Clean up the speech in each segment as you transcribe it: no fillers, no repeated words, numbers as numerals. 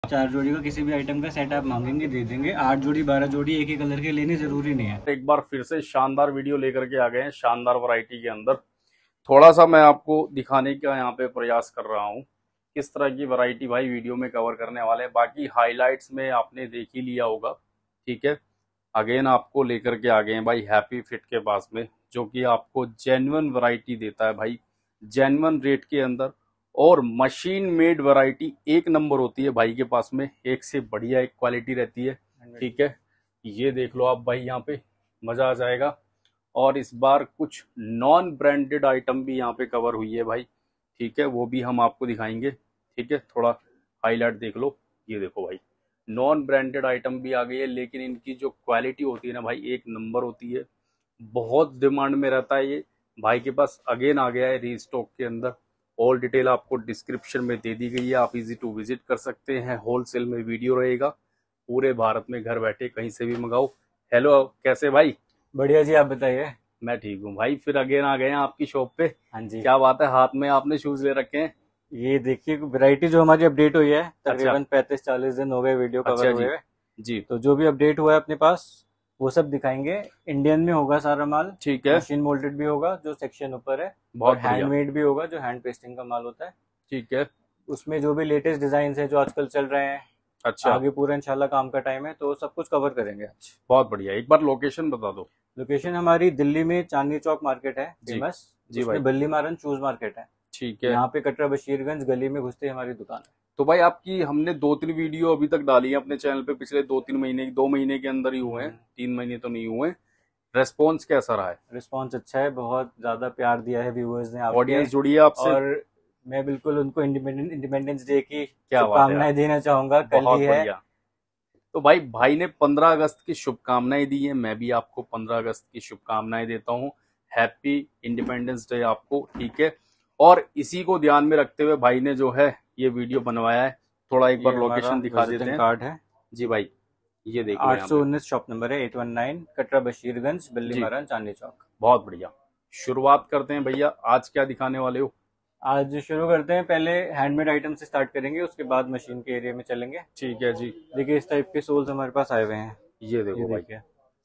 4 जोड़ी का किसी भी आइटम का सेट आप मांगेंगे दे देंगे। 8 जोड़ी 12 जोड़ी एक ही कलर के लेने जरूरी नहीं है। एक बार फिर से शानदार वीडियो लेकर के आ गए हैं, शानदार वैरायटी के अंदर। थोड़ा सा मैं आपको दिखाने का यहाँ पे प्रयास कर रहा हूँ किस तरह की वैरायटी भाई वीडियो में कवर करने वाले हैं। बाकी हाइलाइट्स में आपने देख ही लिया होगा, ठीक है। अगेन आपको लेकर के आ गए हैं भाई हैप्पी फिट के पास में, जो कि आपको जेन्युइन वैरायटी देता है भाई, जेन्युइन रेट के अंदर। और मशीन मेड वैरायटी एक नंबर होती है भाई के पास में, एक से बढ़िया एक क्वालिटी रहती है, ठीक है। ये देख लो आप भाई, यहाँ पे मजा आ जाएगा। और इस बार कुछ नॉन ब्रांडेड आइटम भी यहाँ पे कवर हुई है भाई, ठीक है, वो भी हम आपको दिखाएंगे, ठीक है। थोड़ा हाईलाइट देख लो, ये देखो भाई, नॉन ब्रांडेड आइटम भी आ गई है, लेकिन इनकी जो क्वालिटी होती है ना भाई, एक नंबर होती है। बहुत डिमांड में रहता है ये भाई के पास, अगेन आ गया है रीस्टॉक के अंदर। ऑल डिटेल आपको डिस्क्रिप्शन में दे दी गई है, आप इजी टू विजिट कर सकते हैं। होलसेल में वीडियो रहेगा, पूरे भारत में घर बैठे कहीं से भी मंगाओ। हेलो, कैसे भाई? बढ़िया जी, आप बताइए। मैं ठीक हूँ भाई। फिर अगेन आ गए हैं आपकी शॉप पे। हाँ जी, क्या बात है, हाथ में आपने शूज ले रखे हैं? ये देखिए वैरायटी जो हमारी अपडेट हुई है, अच्छा तकरीबन 35-40 दिन हो गए वीडियो कवर अच्छा हुए जी हुए। जी, तो जो भी अपडेट हुआ है अपने पास वो सब दिखाएंगे। इंडियन में होगा सारा माल, ठीक है, मशीन मोल्डेड भी होगा जो सेक्शन ऊपर है, और बहुत बढ़िया, हैंडमेड भी होगा जो हैंड पेस्टिंग का माल होता है। ठीक है। उसमें जो भी लेटेस्ट डिजाइन है जो आजकल चल रहे हैं, अच्छा, आगे पूरा इंशाल्लाह काम का टाइम है तो सब कुछ कवर करेंगे आज। बहुत बढ़िया। एक बार लोकेशन बता दो। लोकेशन हमारी दिल्ली में चांदनी चौक मार्केट है जी फेमस। जी भाई, उसमें बल्ली मारन शूज मार्केट है। ठीक है। यहाँ पे कटरा बशीरगंज गली में घुसते ही हमारी दुकान है। तो भाई आपकी हमने 2-3 वीडियो अभी तक डाली है अपने चैनल पे, पिछले 2-3 महीने, 2 महीने के अंदर ही हुए हैं, 3 महीने तो नहीं हुए। रेस्पॉन्स कैसा रहा है? रिस्पॉन्स अच्छा है, बहुत ज्यादा प्यार दिया है व्यूअर्स ने आपके। ऑडियंस जुड़ी है आपसे? और मैं बिल्कुल उनको इंडिपेंडेंस डे की क्या बात है यार, शुभकामनाएं देना चाहूंगा, कल बहुत ही है। बढ़िया। तो भाई, भाई ने 15 अगस्त की शुभकामनाएं दी है, मैं भी आपको 15 अगस्त की शुभकामनाएं देता हूँ। हैप्पी इंडिपेंडेंस डे आपको, ठीक है। और इसी को ध्यान में रखते हुए भाई ने जो है ये वीडियो बनवाया है। थोड़ा एक ये बार हमारा लोकेशन दिखा देते विजिटिंग हैं कार्ड है। जी भाई, ये देख लो यहाँ पे। 819 शॉप नंबर है, 819 कटरा बशीरगंज बल्ली जी, मारन चांदनी चौक। बहुत बढ़िया। शुरुआत करते हैं भैया, आज क्या दिखाने वाले हो? आज शुरू करते हैं, पहले हैंडमेड आइटम से स्टार्ट करेंगे, उसके बाद मशीन के एरिया में चलेंगे। ठीक है जी। देखिए इस टाइप के सोल्स हमारे पास आए हुए हैं। ये ये देखो भाई, देखिए,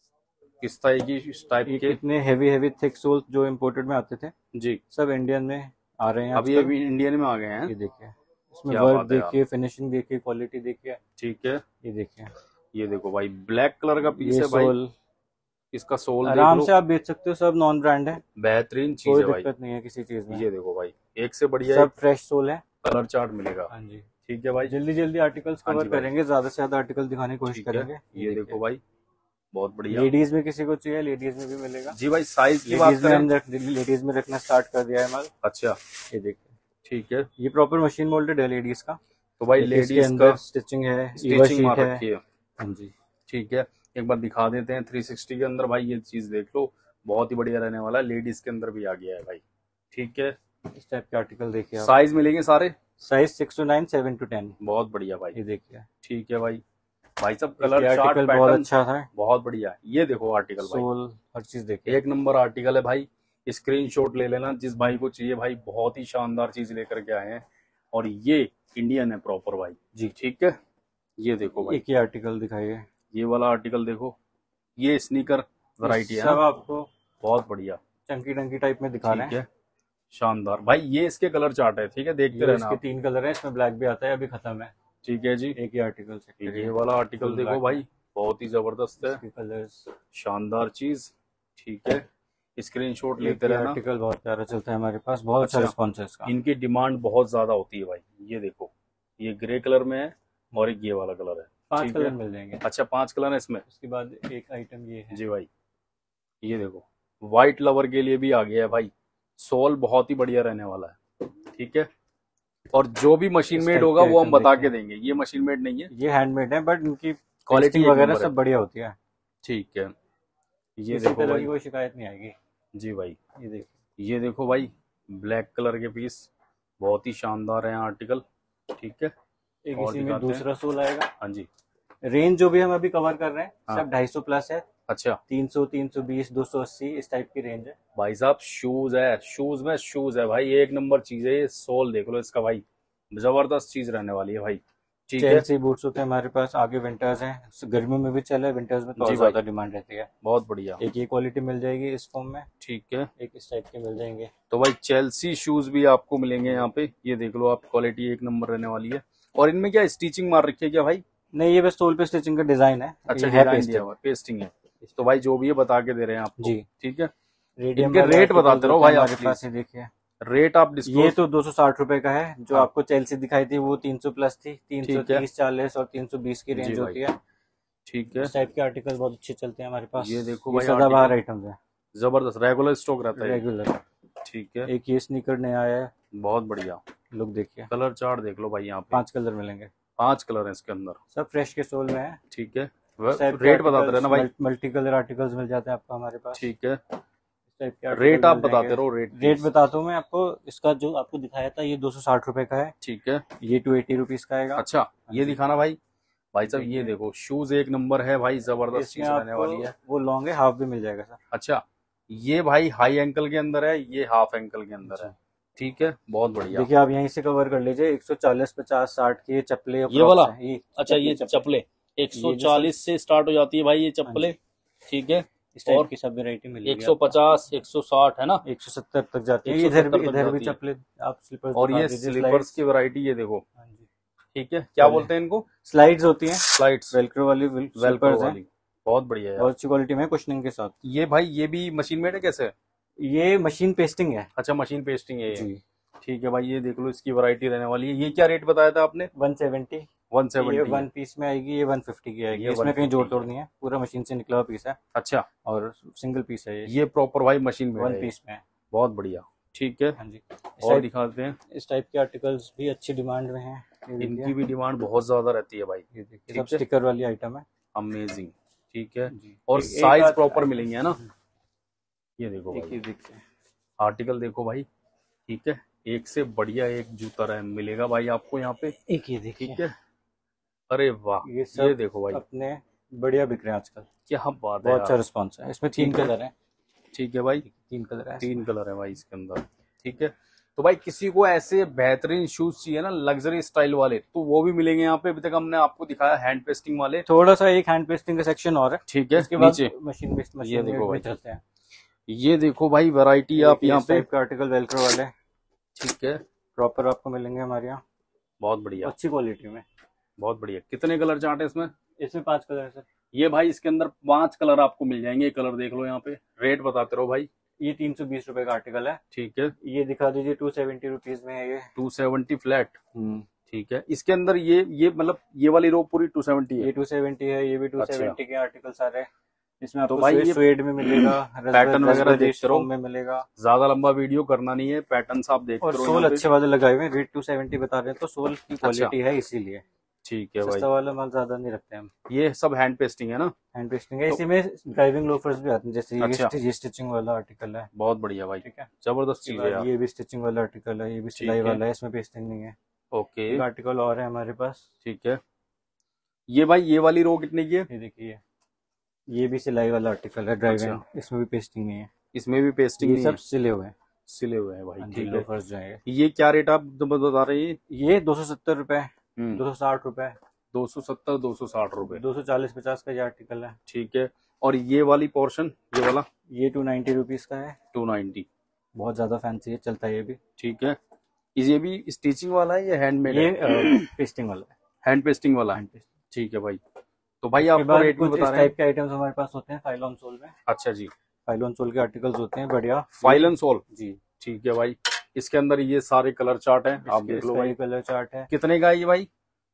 किस तरह की, इस टाइप ये के। कितने हैवी हैवी थिक सोल्स जो इम्पोर्टेड में आते थे, जी, सब इंडियन में आ रहे हैं अभी आजकल। अभी इंडियन में आ गए हैं। ये देखिए, इसमें क्या वर्क बात है यार, देखिए, फिनिशिंग देखिए, क्वालिटी देखिए। ठीक है। ये देखिए, ये देखो भाई, ब्लैक कलर का पीस ये है भाई, सोल इसका सोल देख आराम लो, से आप बेच सकते हो, सब नॉन ब्रांड है, बेहतरीन चीज कोई है भाई। दिक्कत नहीं है किसी चीज में। ये देखो भाई, एक से बढ़िया सब एक फ्रेश सोल है। कलर चार्ट मिलेगा, हाँ जी, ठीक है भाई। जल्दी जल्दी आर्टिकल्स हाँ कवर जी भाई, करेंगे, ज्यादा से ज्यादा आर्टिकल दिखाने की कोशिश ठीक है। करेंगे। ये देखो देखिए, भाई, बहुत बढ़िया। लेडीज में किसी को चाहिए लेडीज में भी मिलेगा। जी भाई, साइज की बात लेडीज में करें। हम लेडीज में रखना स्टार्ट कर दिया है माल। अच्छा, ये देखिए, ठीक है। ये प्रॉपर मशीन मोल्डेड है लेडीज का। तो भाई देखिए इसके लेडीज का अंदर स्टिचिंग है, ईवा स्टिचिंग शीट मार है। रखी है, हाँ जी, ठीक है। एक बार दिखा देते हैं 360 के अंदर भाई, ये चीज देख लो, बहुत ही बढ़िया रहने वाला है। लेडीज के अंदर भी आ गया है भाई, ठीक है। इस टाइप के आर्टिकल देखिए आप। साइज मिलेंगे सारे? Size 6 to 9, 7 to 10। बहुत बढ़िया भाई, ये देखिए, ठीक है भाई। भाई सब ये कलर चार्ट आर्टिकल बहुत पैटर्न अच्छा था। बहुत बढ़िया है। ये देखो आर्टिकल भाई, सोल हर चीज देखिए। एक नंबर आर्टिकल है भाई। स्क्रीनशॉट ले लेना जिस भाई को चाहिए भाई, बहुत ही शानदार चीज लेकर के आए हैं। और ये इंडियन है प्रॉपर भाई जी, ठीक है। ये देखो भाई, एक ही आर्टिकल दिखाइए। ये वाला आर्टिकल देखो, ये स्नीकर ये वैरायटी है सब ना, आपको बहुत बढ़िया, चंकी टंकी टाइप में दिखा रहे ठीक हैं। है, शानदार भाई। ये इसके कलर चार्ट है, ठीक है, देखते ये रहना इसके आप, 3 कलर हैं, इसमें ब्लैक भी आता है, अभी खत्म है। ठीक है जी। एक ही आर्टिकल चेक ये करिए, वाला आर्टिकल फुल देखो ब्लैक भाई, में। बहुत ही जबरदस्त है, इसके कलर्स, शानदार चीज, ठीक है। स्क्रीनशॉट एक लेते ही रहना। आर्टिकल बहुत प्यारा चलता है हमारे पास, बहुत अच्छा अच्छा, रिस्पॉन्स है इसका। इनकी डिमांड बहुत ज्यादा होती है भाई। ये देखो, ये ग्रे कलर में है और एक ये वाला कलर है, 5 ठीक कलर है। मिल जाएंगे। अच्छा, 5 कलर है इसमें? उसके बाद एक आइटम ये है। जी भाई, ये देखो, व्हाइट लवर के लिए भी आ गया है भाई। सोल बहुत ही बढ़िया रहने वाला है, ठीक है। और जो भी मशीन इस मेड टाइप होगा के वो हम आइटम बता के देखिए, देंगे, ये मशीन मेड नहीं है, ये हैंडमेड है बट इनकी क्वालिटी पेस्टिंग एक वगैरह नंबर है, सब बढ़िया होती है। ठीक है। ये किसी देखो तरह की भाई, कोई शिकायत नहीं आएगी। जी भाई, ये देखिए, ये देखो भाई, ब्लैक कलर के पीस बहुत ही शानदार है आर्टिकल, ठीक है। एक और इसी में दिखाते हैं, दूसरा सोल आएगा। हाँ जी, रेंज जो भी हम अभी कवर कर रहे हैं हाँ, सब 250 प्लस है। अच्छा 300, 320, 280 इस टाइप की रेंज है। भाई साहब, शूज है, शूज में शूज है भाई, एक नंबर चीज है। ये सोल देख लो इसका भाई, जबरदस्त चीज रहने वाली है भाई। ठीक है, चेल्सी बूट्स होते हैं हमारे पास। आगे विंटर्स हैं, गर्मियों में भी चले, विंटर्स में तो और जी ज्यादा भाई, डिमांड रहती है। बहुत बढ़िया। एक ये क्वालिटी मिल जाएगी इस फॉर्म में, ठीक है, एक इस टाइप के मिल जाएंगे। तो भाई चेल्सी शूज भी आपको मिलेंगे यहाँ पे, ये देख लो आप, क्वालिटी एक नंबर रहने वाली है। और इनमें क्या स्टिचिंग मार रखी है क्या भाई? नहीं, ये बस सोल पे स्टिचिंग का डिजाइन है। अच्छा, ये है डिजाइन दिया पेस्टिंग। हुआ है, पेस्टिंग है। तो भाई जो भी है बता के दे रहे हैं आपको। जी। ठीक है, रेडियम इनके वाले रेट articles बताते रहो होते हैं भाई आप हमारे पास। प्लीज, ये देखिए, रेट आप ये डिस्क्लोज। तो 260 रुपए का है। जो हाँ। आपको चेल्सी दिखाई थी वो 300 प्लस थी। ठीक है। 330, 40 और 320 की जी रेंज भाई, होती है। ठीक है, इस टाइप के आर्टिकल बहुत अच्छे चलते हैं हमारे पास। ये देखो ये भाई सदाबहार आर्टिकल, आइटम्स है, जबरदस्त रेगुलर स्टॉक रहता है ये। रेगुलर। ठीक है, एक ये स्नीकर नया आया है, बहुत बढ़िया। लुक देखिए। कलर चार्ट देख लो भाई यहाँ पे, 5 कलर मिलेंगे, 5 कलर है इसके अंदर। सब फ्रेश के सोल में है। ठीक है, इस टाइप के रेट बताते रहे ना भाई। मल्टी कलर आर्टिकल्स मिल जाते हैं आपको हमारे पास। ठीक है, इस टाइप के रेट आर्टिकल आप मिल बताते जाएंगे। रहो, रेट रेट please। बताता हूँ मैं आपको। इसका जो आपको दिखाया था ये 260 रुपए का है। ठीक है, ये 280 रुपीज का आएगा। अच्छा ये दिखाना भाई। भाई साहब ये देखिए। देखो, शूज एक नंबर है भाई, जबरदस्त इसमें चीज रहने आपको वाली है। वो लॉन्ग है, हाफ भी मिल जाएगा सर। अच्छा, ये भाई हाई एंकल के अंदर है, ये हाफ एंकल के अंदर है। ठीक है, बहुत बढ़िया। देखिए आप यहीं से कवर कर लीजिए। 140, 50, 60 की ये चप्पलें और ये वाला? Crocs हैं। अच्छा, ये चप्पलें 140 से स्टार्ट हो जाती है भाई ये चप्पलें। ठीक है, इस टाइप और की सब वेरायटी मिलेगी। 150, 160 है ना, 170 तक जाती है। 170 तक इधर भी जाती है। चप्पलें आप स्लीपर्स और ये स्लीपर्स की वैरायटी ये देखो। ठीक है, क्या बोलते हैं इनको? स्लाइड्स होती हैं, स्लाइड्स, वेलक्रो वाली वेलक्रो स्लीपर्स हैं। वाली, बहुत बढ़िया यार। बहुत अच्छी क्वालिटी में कुशनिंग के साथ। ये भाई ये भी मशीन मेड है कैसे? ये मशीन पेस्टिंग है अच्छा, मशीन पेस्टिंग है ये। जी। ठीक है भाई, ये देख लो इसकी वैरायटी रहने वाली है। ये क्या रेट बताया था आपने? 170। 170 ये है। 1 पीस में आएगी, ये 150 की आएगी। ये इसमें कहीं 150 जोड़ तोड़ नहीं है, पूरा मशीन से निकला हुआ पीस है अच्छा, और सिंगल पीस है ये प्रॉपर भाई मशीन मेड 1 है, पीस में। बहुत बढ़िया। ठीक है, हाँ जी। और दिखाते हैं। इस टाइप के आर्टिकल्स भी अच्छी डिमांड में हैं। ये इनकी देखिए, भी डिमांड बहुत ज्यादा रहती है भाई। ये देखिए ठीक सब है, स्टिकर वाली आइटम है अमेजिंग। ठीक है, जी। और एक साइज आध- प्रॉपर मिलेंगे है ना। ये देखो एक भाई, ही देखिए। आर्टिकल देखो भाई। ठीक है, एक से बढ़िया एक जूता मिलेगा भाई आपको यहाँ पे। एक ये देखिए। ठीक है, अरे वाह, ये सब ये देखो भाई, अपने बढ़िया बिक रहे हैं आजकल। क्या बात है बहुत अच्छा यार। रिस्पॉन्स है। इसमें 3 ठीक है। कलर हैं। ठीक है भाई, 3 कलर है 3 कलर है भाई इसके अंदर। ठीक है, तो भाई किसी को ऐसे बेहतरीन शूज चाहिए ना, लग्जरी स्टाइल वाले, तो वो भी मिलेंगे यहाँ पे। अभी तक हमने आपको दिखाया हैंड पेस्टिंग वाले। थोड़ा सा एक हैंड पेस्टिंग का सेक्शन और है। ठीक है, इसके बाद नीचे मशीन बेस्ड ये मशीन देखो में भाई, चलते हैं। ये देखो भाई वैरायटी आप यहाँ इस पे। टाइप का आर्टिकल वेलक्रो वाले ठीक है, प्रॉपर आपको मिलेंगे हमारे यहाँ, बहुत बढ़िया, अच्छी क्वालिटी में। बहुत बढ़िया। कितने कलर चार्ट है इसमें? इसमें 5 कलर है सर। ये भाई इसके अंदर 5 कलर आपको मिल जाएंगे। कलर देख लो यहाँ पे, रेट बताते रहो भाई। ये 320 रुपए का आर्टिकल है। ठीक है, ये दिखा दीजिए, 270 रुपीज में है ये। 270 फ्लैट। ठीक है, इसके अंदर ये मतलब ये वाली रो पूरी 270 है। ये 270 है, ये भी 270 के आर्टिकल सारे हैं। इसमें आपको भाई ये स्वेड में मिलेगा, पैटर्न वगैरह देखते रहो, में मिलेगा। ज्यादा लंबा वीडियो करना नहीं है, पैटर्न्स आप देखते और रहो सोल यहाँ पे। अच्छे वाले लगाए हुए हैं। रेट 270 बता रहे हैं तो सोल की क्वालिटी है इसीलिए। ठीक है भाई, सस्ता वाला माल ज्यादा नहीं रखते हम। ये सब हैंड पेस्टिंग है ना। हैंड पेस्टिंग है। इसी में ड्राइविंग लोफर्स भी आते हैं, जैसे अच्छा। ये स्टिचिंग वाला आर्टिकल है। बहुत बढ़िया भाई, ठीक है, जबरदस्त चीज है यार। ये भी स्टिचिंग वाला आर्टिकल है, ये भी सिलाई वाला है, इसमें पेस्टिंग नहीं है। ओके, एक आर्टिकल और है हमारे पास। ठीक है, ये भाई ये वाली रो कितने की है? ये देखिए, ये भी सिलाई वाला आर्टिकल है, ड्राइविंग। इसमें भी पेस्टिंग नहीं है, इसमें भी पेस्टिंग ये नहीं सब है, सिले हुए हैं। सिले हुए हैं भाई। ठीक है, लोफर्स जो है ये क्या रेट आप बता रहे हैं? ये 270 रुपए, 260 रुपए, 270, 260 रुपए, 240, 50 का ये आर्टिकल है। ठीक है, और ये वाली पोर्शन, ये वाला ये 290 रुपीज का है। 290। बहुत ज्यादा फैंसी है, चलता है ये भी। ठीक है, ये भी स्टिचिंग वाला है या हैंडमेड ये है? पेस्टिंग वाला है। हैंड पेस्टिंग वाला है। Hand pasting. ठीक है भाई, तो भाई इसके आपको बाद रेट भी कुछ बता इस रहे हैं। टाइप के आइटम्स हमारे पास होते हैं फाइल ऑन सोल में। अच्छा जी, फाइल ऑन सोल के आर्टिकल्स होते हैं बढ़िया। File and sole. जी। ठीक है भाई, इसके अंदर ये सारे कलर चार्ट हैं, आप देख लो भाई। कलर चार्ट है। कितने का है ये भाई?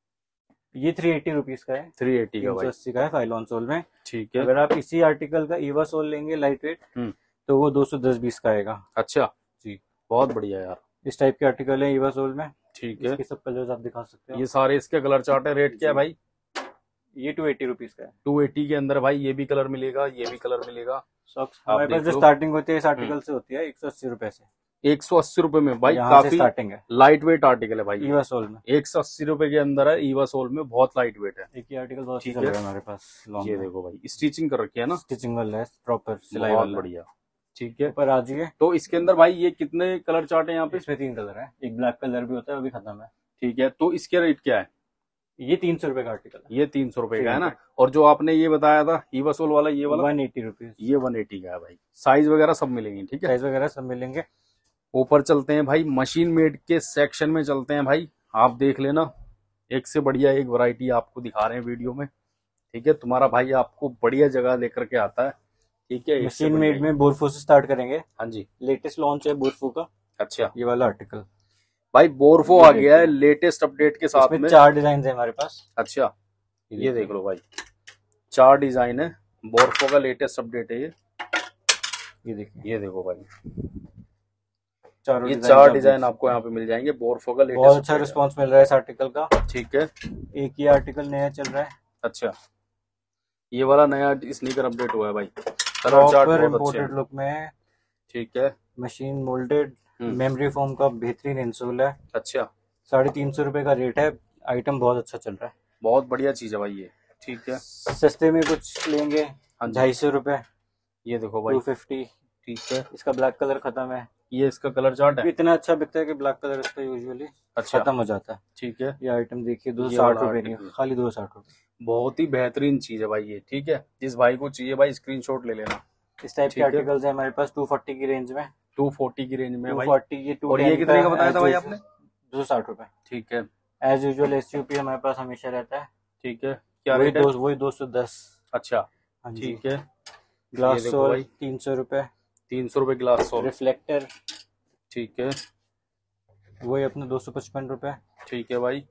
ये 380 रुपीज का है। 380 का भाई। 380 का है फाइल ऑन सोल में। ठीक है, अगर आप इसी आर्टिकल का ईवा सोल लेंगे लाइट वेट, तो वो 210-20 का आएगा। अच्छा जी, बहुत बढ़िया यार। इस टाइप के आर्टिकल है ईवा सोल में। ठीक है, इसके सब कलर्स आप दिखा सकते हो। ये सारे इसके कलर चार्ट है। रेट क्या है भाई? ये 280 रुपीज का है। 280 के अंदर भाई ये भी कलर मिलेगा, ये भी कलर मिलेगा। सॉक्स हमारे पास देख जो लो। स्टार्टिंग होती है इस आर्टिकल से होती है 180 रुपए से। 180 रुपए में भाई, यहाँ से काफी स्टार्टिंग है लाइट वेट आर्टिकल है भाई। ईवा सोल में। 180 रुपए के अंदर है, ईवा सोल में, बहुत लाइट वेट है। एक ही आर्टिकल बहुत ठीक चल है। रहा है हमारे पास लॉन्ग ये में। देखो भाई, स्टिचिंग कर रखी है ना, स्टिचिंग वाला है, प्रॉपर सिलाई बहुत वाला। बढ़िया। ठीक है, ऊपर आ जाइए, तो इसके अंदर भाई ये कितने कलर चार्ट है यहाँ पे? इसमें 3 कलर है। एक ब्लैक कलर भी होता है, वो भी खत्म है। ठीक है, तो इसके रेट क्या है? ये 300 रुपए का आर्टिकल है। ये 300 रुपए का है ना। और जो आपने ये बताया था ईवा सोल वाला, ये वाला 180 रुपीज। ये 180 का है भाई। साइज वगैरह सब मिलेंगे, ठीक है, साइज वगैरह सब मिलेंगे। ऊपर चलते हैं भाई, मशीन मेड के सेक्शन में चलते हैं भाई। आप देख लेना, एक से बढ़िया एक वैरायटी आपको दिखा रहे हैं वीडियो में, ठीक है। तुम्हारा भाई आपको बढ़िया जगह लेकर के आता है, ठीक है। मशीन मेड में बोरफो से स्टार्ट करेंगे। हाँ जी, लेटेस्ट लॉन्च है बोरफो का। अच्छा, ये वाला आर्टिकल भाई बोरफो आ गया है लेटेस्ट अपडेट के साथ में। 4 डिजाइन है हमारे पास। अच्छा, ये देख लो भाई, 4 डिजाइन है, बोरफो का लेटेस्ट अपडेट है ये। ये देखिए, ये देखो भाई, चारों ये 4 डिजाइन आपको यहाँ पे मिल जाएंगे बोरफो का लेटेस्ट। बहुत अच्छा रिस्पांस मिल रहा है इस आर्टिकल का, ठीक है। एक ही आर्टिकल नया चल रहा है। अच्छा, ये वाला नया स्नीकर अपडेट हुआ है भाई, कलर चार्ट प्रॉपर बहुत अच्छे इम्पोर्टेड हैं, लुक में है। ठीक है। मशीन मोल्डेड मेमोरी फोम का बेहतरीन इंसोल है। अच्छा, 350 रुपए का रेट है। आइटम बहुत अच्छा चल रहा है, बहुत बढ़िया चीज है भाई ये, ठीक है। सस्ते में कुछ लेंगे 250 रुपए। ये देखो भाई, 250, ठीक है। इसका ब्लैक कलर खत्म है। ये इसका कलर चार्ट है, इतना अच्छा बिकता है कि ब्लैक कलर इसका यूजुअली अच्छा खत्म हो जाता है। ठीक है। ये आइटम देखिए, ये 260 वाला रुपए की, article। खाली 260 रुपए। बहुत ही बेहतरीन चीज है भाई ये, ठीक है। जिस भाई को चाहिए भाई स्क्रीनशॉट ले लेना। इस टाइप के ठीक है। आर्टिकल्स है हमारे पास 240 की रेंज में। 240 की रेंज में भाई। 240, ये 210 और ये कितने का बताया था भाई आपने? 260 रुपए। ठीक है, एज यूजुअल एसयूपी हमारे पास हमेशा रहता है। ठीक है। क्या वही रेट है? वही 210। अच्छा, हाँ जी। ठीक है। ग्लास ये देखो सोल भाई, 300 रुपए। 300 रुपए ग्लास सोल, रिफ्लेक्टर ठीक है, वही अपने 255 रुपए। ठीक है भाई।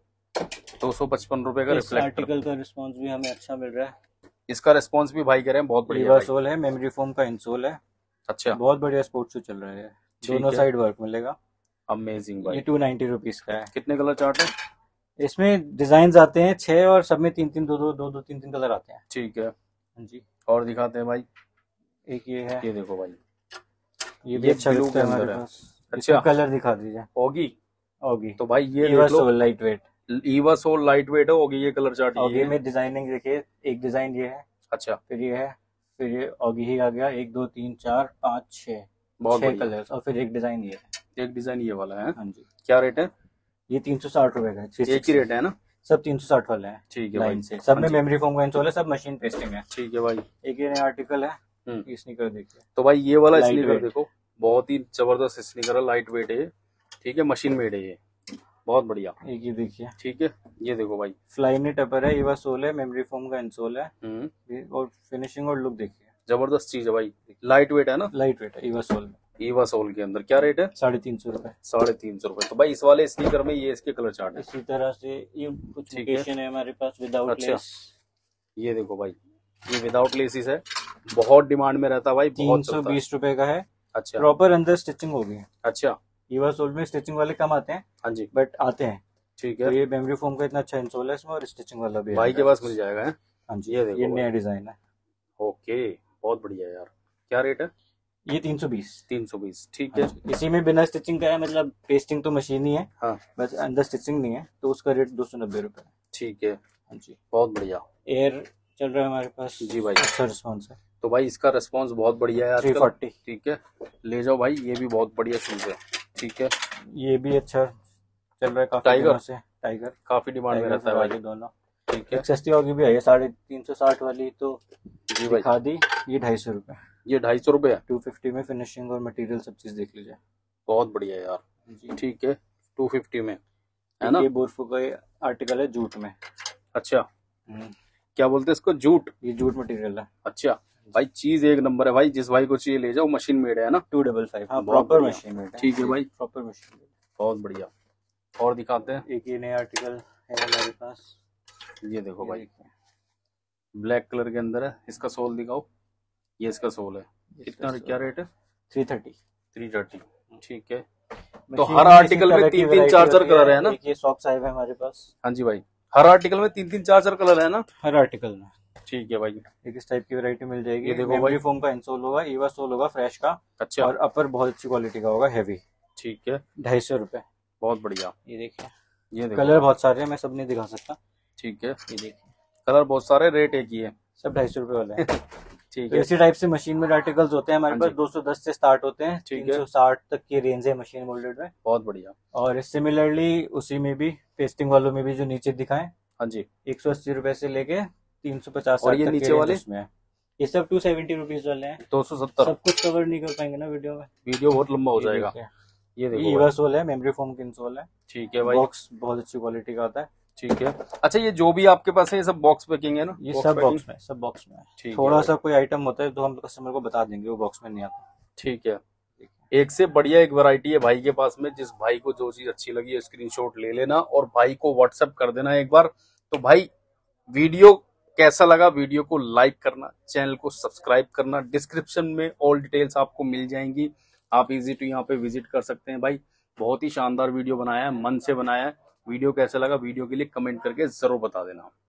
255 रुपए का इस रिफ्लेक्टर। आर्टिकल का रिस्पांस भी हमें अच्छा मिल रहा है। इसका रिस्पांस भी भाई कह रहे हैं बहुत बढ़िया ईवा है भाई। सोल है, मेमोरी फोम का इंसोल है। अच्छा, बहुत बढ़िया स्पोर्ट्स शू चल रहा है। ठीक दोनों है। साइड वर्क मिलेगा। अमेजिंग भाई। ये 290 रुपीज का है। कितने कलर चार्ट है? इसमें डिजाइन आते हैं 6 और सब में 3-3 2-2 3-3 कलर आते हैं। ठीक है, हाँ जी। और दिखाते हैं भाई। एक ये है, ये देखो भाई, ये भी ये अच्छा ब्लू लगता है के हमारे अंदर है। पास। अच्छा। इसका कलर दिखा दीजिए। ओगी, ओगी तो भाई ये ईवा देख लो, sole light weight. EVA sole light weight है, ओगी ये कलर चार्ट ओगी ये है। में डिजाइनिंग देखिए, एक डिजाइन ये है, अच्छा, फिर ये है, फिर ये ओगी ही आ गया। 1 2 3 4 5 6 बहुत 6 बढ़िया। कलर्स, और फिर एक डिजाइन ये है। एक डिजाइन ये वाला है। हाँ जी। क्या रेट है? ये 360 रुपए का है। एक ही रेट है ना? सब 360 वाले हैं। ठीक है लाइन भाई। से सब में हाँ जी। मेमोरी फोम का इंसोल है, सब मशीन पेस्टिंग है। ठीक है भाई। एक ये नया आर्टिकल है, हम्म। स्नीकर देखिए। तो भाई ये वाला Light स्नीकर weight। देखो, बहुत ही जबरदस्त स्नीकर है, लाइट वेट है ये, ठीक है, मशीन मेड है ये, बहुत बढ़िया। एक ये देखिए, ठीक है, ये देखो भाई। फ्लाइनेट अपर है, ईवा सोल है, मेमोरी फोम का इंसोल है। और फिनिशिंग और लुक देखिए, जबरदस्त चीज है भाई, लाइट वेट है ना, लाइट वेट है ईवा सोल में। ईवा सोल के अंदर क्या रेट है? 350 रुपए। 350 रुपए। तो भाई इस वाले स्नीकर में ये इसके कलर चार्ट है। इसी तरह से ये कुछ ठीक है। लोकेशन है हमारे पास विदाउट अच्छा। लेस। ये देखो भाई, ये विदाउट लेसिस है, बहुत डिमांड में रहता है भाई, बहुत चलता है। 320 रुपए का है। अच्छा, प्रॉपर अंदर स्टिचिंग होगी। अच्छा, ईवा सोल में स्टिचिंग वाले कम आते हैं, हाँ जी, बट आते हैं। ठीक तो है। ये मेमोरी फोम का इतना अच्छा इंसोल है इसमें, और स्टिचिंग वाला भी है भाई के हमारे पास मिल जाएगा है? हाँ जी। ये देखो ये भाई। नया डिजाइन है। ओके, बहुत बढ़िया यार। क्या रेट है? ये 320। 320, ठीक है। इसी में बिना स्टिचिंग का है, मतलब पेस्टिंग तो मशीन ही है, हाँ, बस अंदर स्टिचिंग नहीं है, तो उसका रेट 290 रुपए है। ठीक है, हाँ जी। बहुत बढ़िया। एयर चल रहा है हमारे पास जी भाई। अच्छा रिस्पॉन्स है। तो भाई इसका रिस्पांस बहुत बढ़िया है आजकल, 340। ठीक है, ले जाओ भाई, ये भी बहुत बढ़िया शूज है, ठीक है। ये भी अच्छा चल रहा है काफी टाइगर? दिनों से। टाइगर काफी डिमांड में रहता है भाई, दोनों। ठीक है। एक सस्ती होगी भी है, 350 वाली तो जी भाई। दिखा दी। ये 250 रुपए। ये 250 रुपए है, 250 में फिनिशिंग और मटेरियल सब चीज देख लीजिए। बहुत बढ़िया यार, जी। ठीक है। 250 में है ना? ये बोरफो का आर्टिकल है जूट में। अच्छा, क्या बोलते हैं इसको? जूट? ये जूट मटेरियल है। अच्छा भाई, चीज एक नंबर है भाई, जिस भाई को चाहिए ले जाओ, मशीन मेड है ना? 255। हाँ, बहुत प्रॉपर बढ़िया। मशीन मेड है। ठीक है भाई, प्रॉपर मशीन मेड। बहुत बढ़िया। और दिखाते हैं, एक ये नया आर्टिकल है हमारे पास। ये देखो ये भाई, देखिए। ब्लैक कलर के अंदर है, इसका सोल दिखाओ। ये इसका सोल है, कितना, क्या रेट है? 330। 330, ठीक है। तो मशीन हर में आर्टिकल इसी में तरह की 3-3 variety 4-4 होती है। कलर है ना? एक ये सॉक्स आए हुए हैं हमारे पास। हाँ जी भाई, हर आर्टिकल में 3-3 4-4 कलर है ना? हर आर्टिकल में ठीक है भाई। एक इस टाइप की वैरायटी मिल जाएगी। ये देखो मेमोरी भाई। फोम का इंसोल होगा, ईवा सोल होगा फ्रेश का, अच्छा, और अपर बहुत अच्छी क्वालिटी का होगा, हैवी। ठीक है, 250 रुपए। बहुत बढ़िया। ये देखिए, ये देखो, कलर बहुत सारे हैं, मैं सब नहीं दिखा सकता। ठीक है, ये देखिए, कलर बहुत सारे, रेट एक ही है, सब 250 रुपए वाले हैं। ठीक तो है। इसी टाइप से मशीन मेड आर्टिकल्स होते हैं हमारे हाँ पास। जी। 210 से स्टार्ट होते हैं, ठीक है। 360 तक की रेंज है मशीन मोल्डेड में। बहुत बढ़िया। और सिमिलरली उसी में भी पेस्टिंग वालों में भी जो नीचे दिखाएं, हाँ जी। 180 रुपए से लेके 350 और ये तक के नीचे रेंज वाले उसमें है। ये सब 270 रुपीज वाले हैं। 270। सब कुछ कवर नहीं कर पाएंगे ना वीडियो में। वीडियो बहुत लंबा हो ये जाएगा। देखिए, ये ये देखो भाई। ईवा सोल है, मेमोरी फोम की इंसोल है। ठीक है भाई। बॉक्स बहुत अच्छी क्वालिटी का होता है। ठीक है। अच्छा, ये जो भी आपके पास है ये सब बॉक्स पैकिंग है ना? ये बॉक्स सब पैकिंग। बॉक्स में, सब बॉक्स में है। ठीक है थोड़ा भाई। सा कोई आइटम होता है तो हम कस्टमर को बता देंगे, वो बॉक्स में नहीं आता। ठीक है। एक से बढ़िया एक वैरायटी है भाई के पास में। जिस भाई को जो चीज अच्छी लगी है स्क्रीनशॉट ले लेना और भाई को व्हाट्सएप कर देना एक बार। तो भाई वीडियो कैसा लगा, वीडियो को लाइक करना, चैनल को सब्सक्राइब करना। डिस्क्रिप्शन में ऑल डिटेल्स आपको मिल जाएंगी, आप इजी टू यहाँ पे विजिट कर सकते हैं। भाई बहुत ही शानदार वीडियो बनाया है, मन से बनाया है। वीडियो कैसा लगा, वीडियो के लिए कमेंट करके जरूर बता देना।